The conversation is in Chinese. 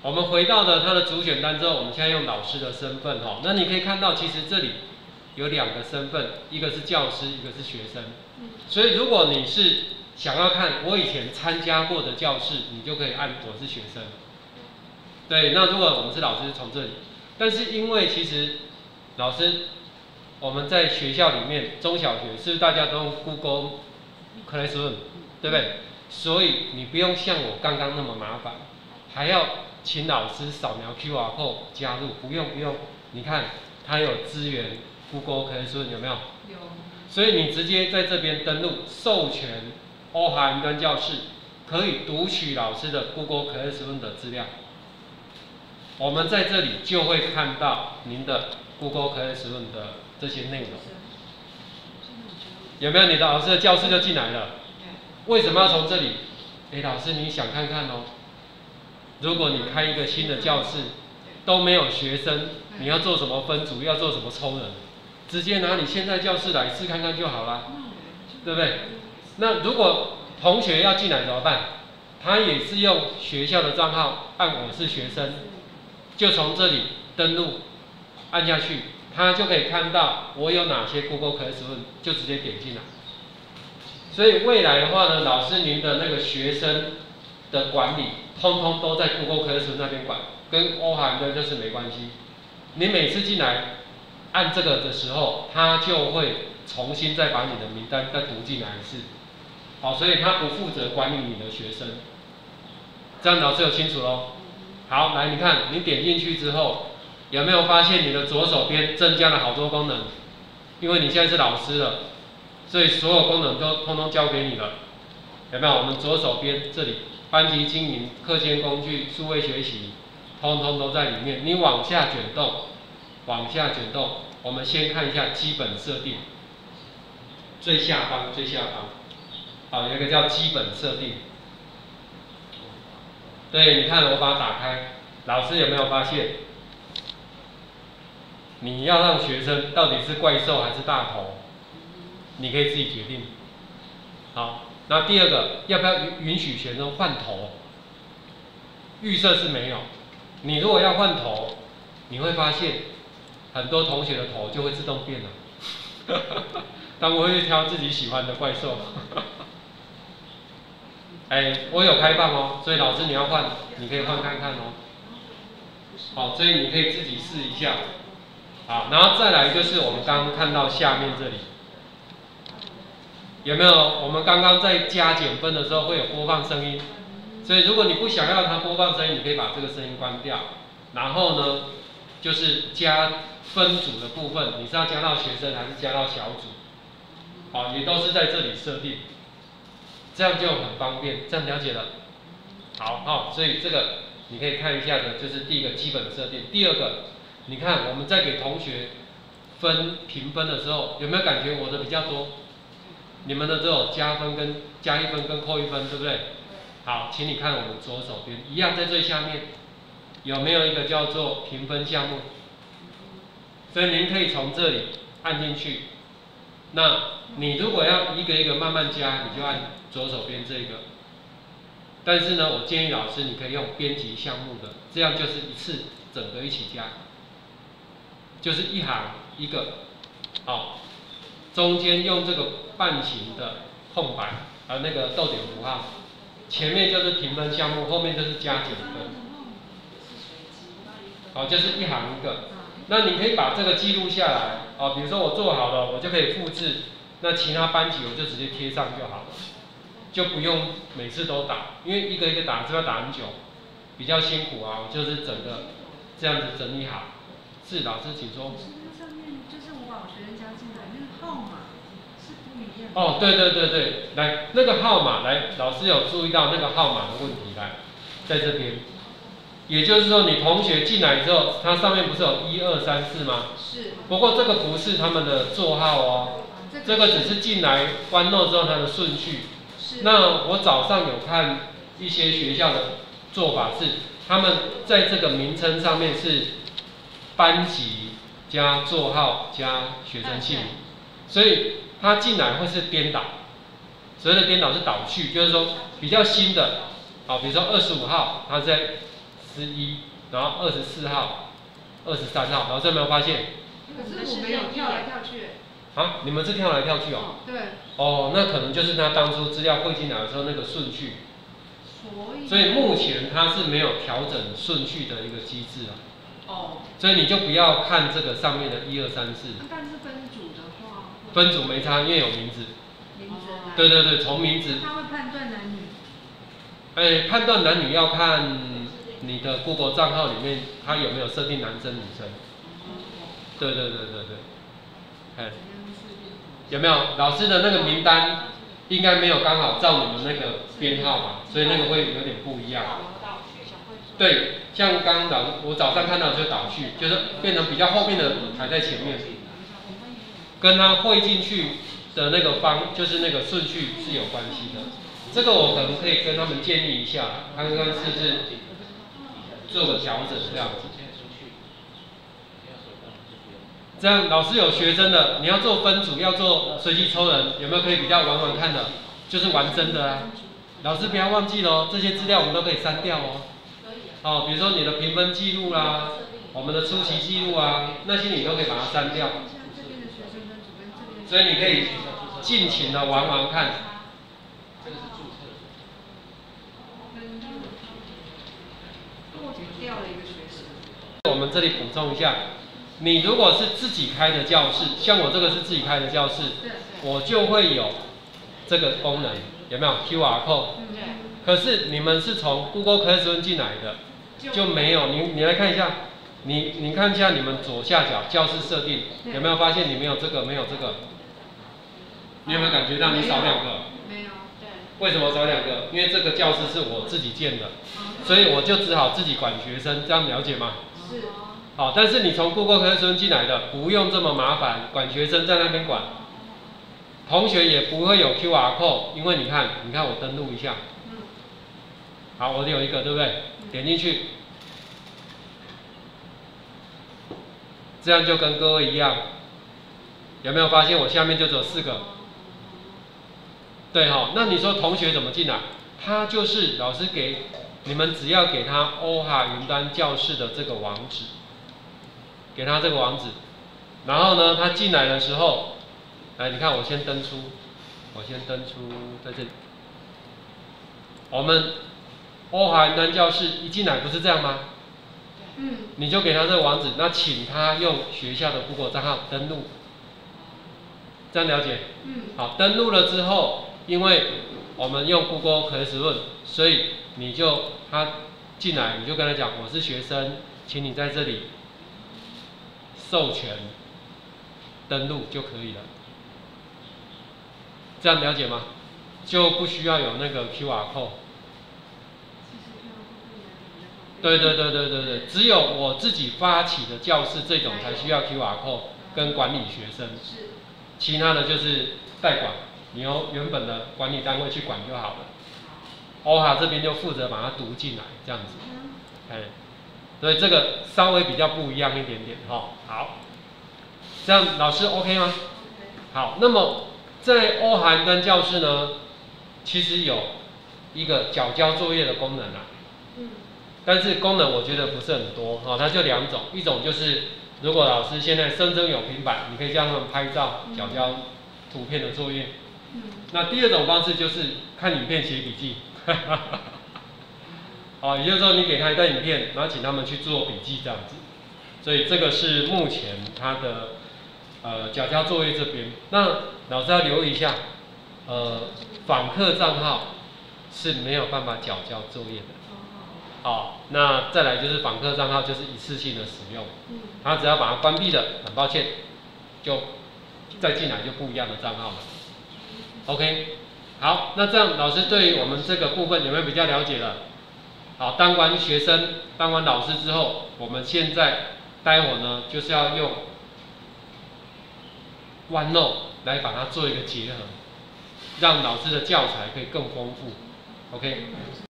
我们回到了它的主选单之后，我们现在用老师的身份哈，那你可以看到，其实这里有2个身份，一个是教师，一个是学生。所以如果你是想要看我以前参加过的教室，你就可以按我是学生。对，那如果我们是老师，从这里。但是因为其实老师我们在学校里面，中小学是不是大家都用 Google Classroom， 对不对？所以你不用像我刚刚那么麻烦，还要请老师扫描 QR code 加入，不用，你看它有支援 Google Classroom 有没有？有。所以你直接在这边登录授权欧华云端教室，可以读取老师的 Google Classroom 的资料。我们在这里就会看到您的 Google Classroom 的这些内容。有没有？你的老师的教室就进来了。为什么要从这里？老师你想看看哦。如果你开一个新的教室，都没有学生，你要做什么分组，要做什么抽人，直接拿你现在教室来试看看就好了，对不对？那如果同学要进来怎么办？他也是用学校的账号按我是学生，就从这里登录，按下去，他就可以看到我有哪些 Google Classroom， 就直接点进来。所以未来的话呢，老师您的那个学生的管理，通通都在 Google Classroom 那边管，跟欧韩的就是没关系。你每次进来按这个的时候，他就会重新再把你的名单再读进来一次。好，所以他不负责管理你的学生。这样老师有清楚咯？好，来你看，你点进去之后，有没有发现你的左手边增加了好多功能？因为你现在是老师了，所以所有功能都通通交给你了。有没有？我们左手边这里，班级经营、课间工具、数位学习，通通都在里面。你往下卷动，往下卷动，我们先看一下基本设定，最下方，好，有一个叫基本设定。对，你看我把它打开，老师有没有发现？你要让学生到底是怪兽还是大头，你可以自己决定。好，那第二个，要不要允许学生换头？预设是没有。你如果要换头，你会发现很多同学的头就会自动变了。他们会挑自己喜欢的怪兽。我有开放哦，所以老师你要换，你可以换看看哦。好，所以你可以自己试一下。好，然后再来就是我们刚刚看到下面这里，有没有？我们刚刚在加减分的时候会有播放声音，所以如果你不想要它播放声音，你可以把这个声音关掉。然后呢，就是加分组的部分，你是要加到学生还是加到小组？好，也都是在这里设定。这样就很方便，这样了解了。好，所以这个你可以看一下的，就是第一个基本设定。第二个，你看我们在给同学评分的时候，有没有感觉我的比较多？你们的都有加分跟加1分跟扣1分，对不对？好，请你看我们左手边，一样在最下面，有没有一个叫做评分项目？所以您可以从这里按进去。那你如果要一个一个慢慢加，你就按左手边这个。但是呢，我建议老师你可以用编辑项目的，这样就是一次整个一起加，就是一行一个，好，中间用这个半形的空白，那个逗点符号，前面就是评分项目，后面就是加减分，好，就是一行一个。那你可以把这个记录下来，比如说我做好了，我就可以复制，那其他班级我就直接贴上就好了。就不用每次都打，因为一个一个打就要打很久，比较辛苦啊。就是整个这样子整理好。是，老师请说。 上面就是我把学生加进来，那个号码是不一样的。 哦，对，来那个号码，来老师有注意到那个号码的问题，来在这边。也就是说，你同学进来之后，它上面不是有1、2、3、4吗？ 是。 不过这个不是他们的座号哦，这个只是进来OneNote之后它的顺序。那我早上有看一些学校的做法是，他们在这个名称上面是班级加座号加学生姓名，所以他进来会是颠倒。所谓的颠倒是倒序，就是说比较新的，比如说25号，他在 11，然后24号、23号，老师有没有发现？ 可是我没有跳来跳去。 啊，你们是跳来跳去哦？ 对。 哦，那可能就是他当初资料汇进来的时候那个顺序。所以目前它是没有调整顺序的一个机制啊。 哦。 所以你就不要看这个上面的1、2、3、4。 但是分组的话。 分组没差，因为有名字。 名字。 对对对，从名字。 他会判断男女。 哎，判断男女要看你的 Google 账号里面，它有没有设定男生女生。对对对对对。哎。有没有老师的那个名单？应该没有刚好照你们那个编号嘛，所以那个会有点不一样。对，像我早上看到就导序，就是变成比较后面的排在前面，跟它汇进去的那个就是那个顺序是有关系的。这个我可能可以跟他们建议一下，看看是不是做个调整这样子。这样老师有学生的，你要做分组，要做随机抽人，有没有可以比较玩看的？就是玩真的啊。老师不要忘记喽，这些资料我们都可以删掉哦。哦，比如说你的评分记录啦，我们的出席记录啊，那些你都可以把它删掉。所以你可以尽情的玩看。我们这里补充一下。你如果是自己开的教室，像我这个是自己开的教室，我就会有这个功能，有没有 QR code？可是你们是从 Google Classroom 进来的，就没有。你来看一下，你看一下你们左下角教室设定，有没有发现你没有这个，没有这个？你有没有感觉到你少2个？ 没有。对。 为什么少2个？因为这个教室是我自己建的，所以我就只好自己管学生，这样了解吗？ 是。 好，但是你从 Google Classroom 进来的，不用这么麻烦，管学生在那边管，同学也不会有 QR code， 因为你看我登录一下，好，我有一个，对不对？点进去，这样就跟各位一样，有没有发现我下面就只有4个？对哈，那你说同学怎么进来？他就是老师给你们，只要给他欧哈云端教室的这个网址。给他这个网址，然后呢，他进来的时候，来，你看我先登出在这里。我们欧哈云端教室一进来不是这样吗？你就给他这个网址，那请他用学校的 Google 账号登录，这样了解？好，登录了之后，因为我们用 Google Classroom， 所以他进来你就跟他讲，我是学生，请你在这里。授权登录就可以了，这样了解吗？就不需要有那个 QR code。对，只有我自己发起的教室这种才需要 QR code 跟管理学生，其他的就是代管，你由原本的管理单位去管就好了。欧哈这边就负责把它读进来，这样子，所以这个稍微比较不一样一点点哈。好，这样老师 OK 吗？好，那么在欧哈云端教室呢，其实有一个缴交作业的功能啊。但是功能我觉得不是很多哈，它就2种，一种就是如果老师现在生生有平板，你可以叫他们拍照缴交图片的作业。那第2种方式就是看影片写笔记。好，也就是说你给他一段影片，然后请他们去做笔记这样子。所以这个是目前他的缴交作业这边。那老师要留意一下，访客账号是没有办法缴交作业的。好，那再来就是访客账号就是一次性的使用，他只要把它关闭了，很抱歉，就再进来就不一样的账号了。OK， 好，那这样老师对于我们这个部分有没有比较了解了？好，当完学生、当完老师之后，我们现在待会呢就是要用 OneNote 来把它做一个结合，让老师的教材可以更丰富。OK。